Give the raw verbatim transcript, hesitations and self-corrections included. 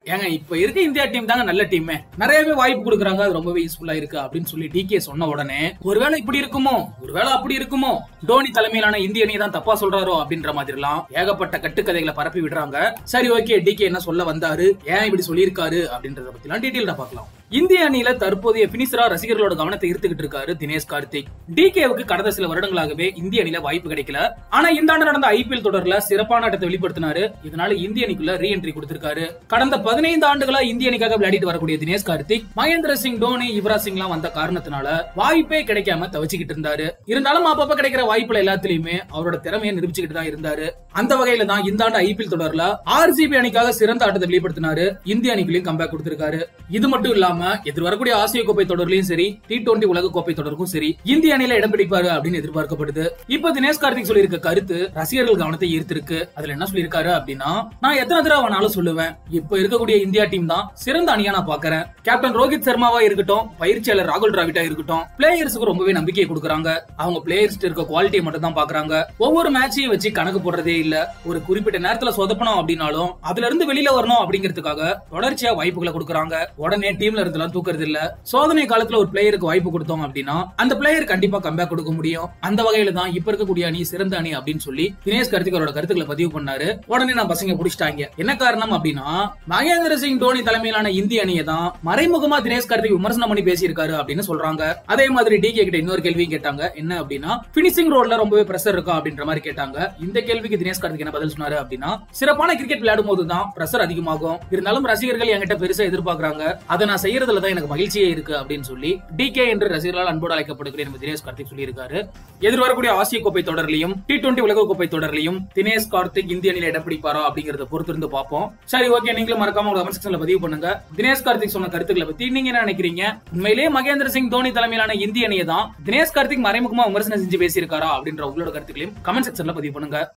ஏங்க இப்ப இருக்க இந்தியா டீம் தாங்க நல்ல டீம், நிறையவே வாய்ப்பு கொடுக்குறாங்க, அது ரொம்பவே யூஸ்ஃபுல்லா இருக்கு அப்படின்னு சொல்லி டிகே சொன்ன உடனே ஒருவேளை இப்படி இருக்குமோ ஒருவேளை அப்படி இருக்குமோ டோனி தலைமையிலான இந்திய அணி தான் தப்பா சொல்றாரோ அப்படின்ற மாதிரி எல்லாம் ஏகப்பட்ட கட்டுக்கதைகளை பரப்பி விடுறாங்க. சரி ஓகே, டிகே என்ன சொல்ல வந்தாரு, ஏன் இப்படி சொல்லியிருக்காரு அப்படின்றத பத்தி எல்லாம் டீடைலா பார்க்கலாம். இந்திய அணியில தற்போதைய பினிஷரா ரசிகர்களோட கவனத்தை ஈர்த்துக்கிட்டு இருக்காரு தினேஷ் கார்த்திக். டிகேவுக்கு கடந்த சில வருடங்களாகவே இந்திய அணியில வாய்ப்பு கிடைக்கல. ஆனா இந்த ஆண்டு நடந்த ஐபிஎல் தொடர்ல சிறப்பான ஆட்டத்தை வெளிப்படுத்தினாரு. இதனால இந்திய அணிக்குள்ள ரீ என்ட்ரி கொடுத்திருக்காரு. கடந்த பதினைந்து ஆண்டுகளா இந்திய அணிக்காக விளையாடிட்டு வரக்கூடிய தினேஷ் கார்த்திக் மகேந்திர சிங், டோனி, யுவராஜ் சிங் எல்லாம் வந்த காரணத்தினால வாய்ப்பே கிடைக்காம தவிச்சுக்கிட்டு இருந்தாரு. இருந்தாலும் அப்பப்ப கிடைக்கிற வாய்ப்புல எல்லாத்திலயுமே அவரோட திறமையை நிரூபிச்சுக்கிட்டு தான் இருந்தாரு. அந்த வகையில தான் இந்த ஆண்டு ஐபிஎல் தொடர்ல ஆர்சிபி அணிக்காக சிறந்த ஆட்டத்தை வெளிப்படுத்தினாரு. இந்திய அணிக்குள்ளயும் கம்பேக் கொடுத்திருக்காரு. இது மட்டும் இல்லாம எதிர் வரக்கூடிய ஆசிய கோப்பை தொடர்லயும் சரி, டி டுவெண்டி உலக கோப்பை தொடருக்கும் சரி இந்திய அணியில இடம் பிடிப்பாரு அப்படின்னு எதிர்பார்க்கப்படுது. இப்ப தினேஷ் கார்த்திக் சொல்லியிருக்க கருத்து ரசிகர்கள் கவனத்தை ஈர்த்திருக்கு. அதுல என்ன சொல்லியிருக்காரு அப்படின்னா, நான் எத்தனை தடவை வேணாலும் சொல்லுவேன், இப்ப இருக்கக்கூடிய இந்தியா டீம் தான் சிறந்த அணியா நான் பாக்குறேன். கேப்டன் ரோஹித் சர்மாவா இருக்கட்டும், பயிற்சியாளர் ராகுல் டிராவிட்டா இருக்கட்டும், பிளேயர்ஸுக்கு ரொம்பவே நம்பிக்கையை கொடுக்கறாங்க. அவங்க பிளேயர்ஸ் இருக்க குவாலிட்டியை மட்டும் தான் பாக்குறாங்க. ஒவ்வொரு மேட்சையும் வச்சு கணக்கு போடுறதே இல்ல. ஒரு குறிப்பிட்ட நேரத்துல சொதப்பணும் அப்படின்னாலும் அதுல இருந்து வெளியில வரணும் அப்படிங்கிறதுக்காக தொடர்ச்சியா வாய்ப்புகளை கொடுக்கறாங்க. உடனே டீம்ல இருந்து தூக்குறது இல்ல. சோதனை காலத்துல ஒரு பிளேயருக்கு வாய்ப்பு கொடுத்தோம் அப்படின்னா அந்த பிளேயர் கண்டிப்பா கம்பேக் கொடுக்க முடியும். அந்த வகையில தான் இப்ப இருக்கக்கூடிய அணி சிறந்த அணி அப்படின்னு சொல்லி தினேஷ் கார்த்திக் அவரோட கருத்துக்களை பதிவு பண்ணாரு. உடனே நான் பசங்க புடிச்சிட்டாங்க. என்ன காரணம் அப்படின்னா, மகேந்திர சிங், டோனி தலைமையிலான இந்திய அணியை தான் மறைமுகமா தினேஷ் கார்த்திக் விமர்சனம் பண்ணி பேசியிருக்காரு அப்படின்னு சொல்றாங்க. அதே மாதிரி டிகே கிட்ட இன்னொரு கேள்வியும் கேட்டாங்க. என்ன அப்படின்னா, பினிஷிங் ரோட்ல ரொம்பவே பிரஷர் இருக்கா அப்படின்ற மாதிரி கேட்டாங்க. இந்த கேள்விக்கு தினேஷ் கார்த்திக் என்ன பதில் சொன்னாரு அப்படின்னா, சிறப்பான கிரிக்கெட் விளையாடும் போது தான் பிரஷர் அதிகமாகும். இருந்தாலும் ரசிகர்கள் என்கிட்ட பெருசா எதிர்பார்க்கறாங்க. அதை நான் செய்யறதுல தான் எனக்கு மகிழ்ச்சியே இருக்கு அப்படின்னு சொல்லி டிகே என்று ரசிகர்களால் அன்போடு அழைக்கப்படுகிற தினேஷ் கார்த்திக் சொல்லியிருக்காரு. எதிர்வரக்கூடிய ஆசிய கோப்பை தொடர்லையும் டி டுவெண்டி உலக கோப்பை தொடர்லையும் தினேஷ் கார்த்திக் இந்திய அணியில இடம் பிடிப்பாரா அப்படிங்கறத பொறுத்து இருந்து பார்ப்போம். சரி ஓகே, நீங்களும் மறக்காம உங்க கமெண்ட் செக்ஷன்ல பதிவு பண்ணுங்க. தினேஷ் கார்த்திக் சொன்ன கருத்துக்களை பத்தி நீங்க என்ன நினைக்கிறீங்க? உண்மையிலேயே மகேந்திர சிங், டோனி தலைமையிலான இந்திய அணியை தான் தினேஷ் கார்த்திக் மறைமுகமா விமர்சனம் செஞ்சு பேசியிருக்காரா அப்படின்ற உங்களோட கருத்துக்களையும் கமெண்ட் செக்ஷன்ல பதிவு பண்ணுங்க.